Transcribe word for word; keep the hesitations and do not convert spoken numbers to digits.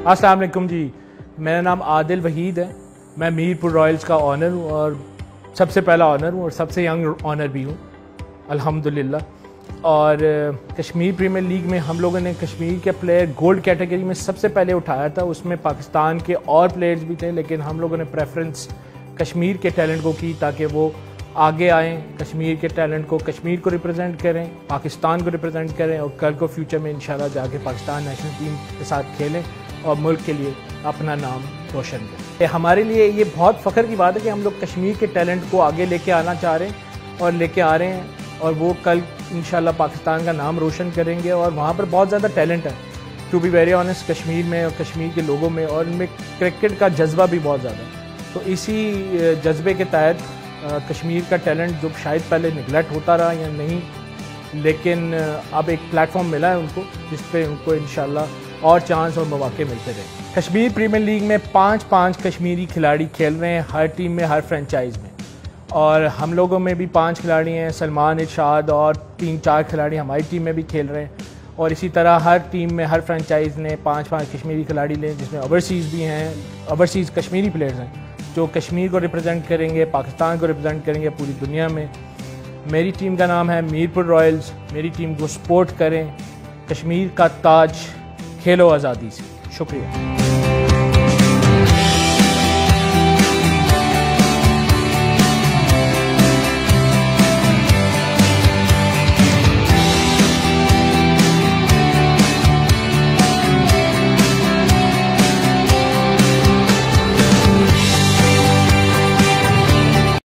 अस्सलाम वालेकुम जी, मेरा नाम आदिल वहीद है। मैं मीरपुर रॉयल्स का ऑनर हूँ और सबसे पहला ऑनर हूँ और सबसे यंग ऑनर भी हूँ अल्हम्दुलिल्लाह। और कश्मीर प्रीमियर लीग में हम लोगों ने कश्मीर के प्लेयर गोल्ड कैटेगरी में सबसे पहले उठाया था। उसमें पाकिस्तान के और प्लेयर्स भी थे, लेकिन हम लोगों ने प्रेफरेंस कश्मीर के टैलेंट को की ताकि वो आगे आएँ, कश्मीर के टैलेंट को, कश्मीर को रिप्रेजेंट करें, पाकिस्तान को रिप्रेजेंट करें और कल को फ्यूचर में इंशाल्लाह जाके पाकिस्तान नेशनल टीम के साथ खेलें और मुल्क के लिए अपना नाम रोशन करें। हमारे लिए ये बहुत फ़ख्र की बात है कि हम लोग कश्मीर के टैलेंट को आगे लेके आना चाह रहे हैं और लेके आ रहे हैं और वो कल इंशाल्लाह पाकिस्तान का नाम रोशन करेंगे। और वहाँ पर बहुत ज़्यादा टैलेंट है, to be very honest, Kashmir में और कश्मीर के लोगों में, और इनमें क्रिकेट का जज्बा भी बहुत ज़्यादा है। तो इसी जज्बे के तहत कश्मीर का टैलेंट जो शायद पहले निगलेक्ट होता रहा या नहीं, लेकिन अब एक प्लेटफॉर्म मिला है उनको जिस पे उनको इंशाल्लाह और चांस और मौके मिलते रहे। कश्मीर प्रीमियर लीग में पाँच पाँच कश्मीरी खिलाड़ी खेल रहे हैं हर टीम में, हर फ्रेंचाइज में, और हम लोगों में भी पाँच खिलाड़ी हैं, सलमान, इरशाद और तीन चार खिलाड़ी हमारी टीम में भी खेल रहे हैं। और इसी तरह हर टीम में, हर फ्रेंचाइज ने पाँच पाँच कश्मीरी खिलाड़ी लें, जिसमें ओवरसीज़ भी हैं, ओवरसीज़ कश्मीरी प्लेयर्स हैं जो कश्मीर को रिप्रेजेंट करेंगे, पाकिस्तान को रिप्रेजेंट करेंगे पूरी दुनिया में। मेरी टीम का नाम है मीरपुर रॉयल्स। मेरी टीम को सपोर्ट करें। कश्मीर का ताज खेलो आज़ादी से। शुक्रिया।